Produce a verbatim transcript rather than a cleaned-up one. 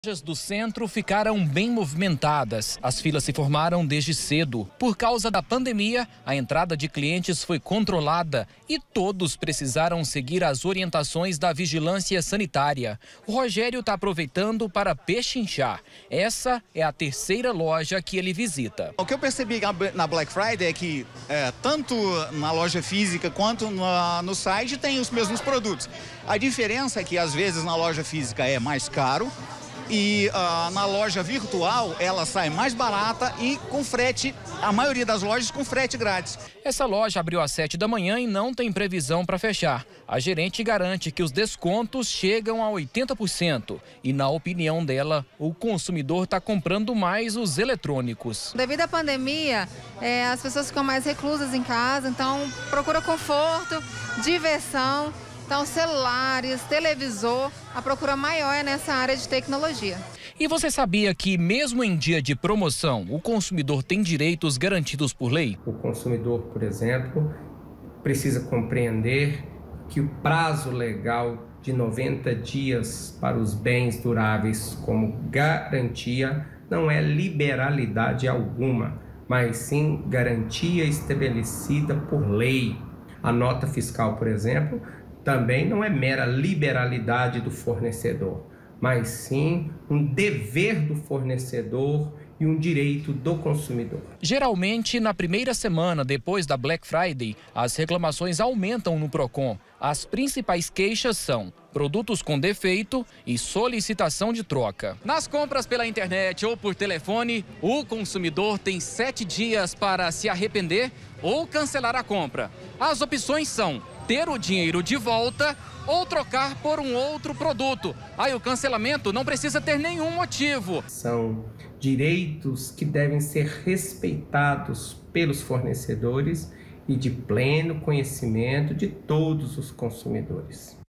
As lojas do centro ficaram bem movimentadas. As filas se formaram desde cedo. Por causa da pandemia, a entrada de clientes foi controlada e todos precisaram seguir as orientações da vigilância sanitária. O Rogério está aproveitando para pechinchar. Essa é a terceira loja que ele visita. O que eu percebi na Black Friday é que é, tanto na loja física quanto no, no site tem os mesmos produtos. A diferença é que às vezes na loja física é mais caro. E uh, na loja virtual ela sai mais barata e com frete, a maioria das lojas com frete grátis. Essa loja abriu às sete da manhã e não tem previsão para fechar. A gerente garante que os descontos chegam a oitenta por cento. E na opinião dela, o consumidor está comprando mais os eletrônicos. Devido à pandemia, é, as pessoas ficam mais reclusas em casa, então procura conforto, diversão. Então, celulares, televisor, a procura maior é nessa área de tecnologia. E você sabia que, mesmo em dia de promoção, o consumidor tem direitos garantidos por lei? O consumidor, por exemplo, precisa compreender que o prazo legal de noventa dias para os bens duráveis como garantia não é liberalidade alguma, mas sim garantia estabelecida por lei. A nota fiscal, por exemplo, também não é mera liberalidade do fornecedor, mas sim um dever do fornecedor e um direito do consumidor. Geralmente, na primeira semana depois da Black Friday, as reclamações aumentam no Procon. As principais queixas são produtos com defeito e solicitação de troca. Nas compras pela internet ou por telefone, o consumidor tem sete dias para se arrepender ou cancelar a compra. As opções são ter o dinheiro de volta ou trocar por um outro produto. Aí o cancelamento não precisa ter nenhum motivo. São direitos que devem ser respeitados pelos fornecedores e de pleno conhecimento de todos os consumidores.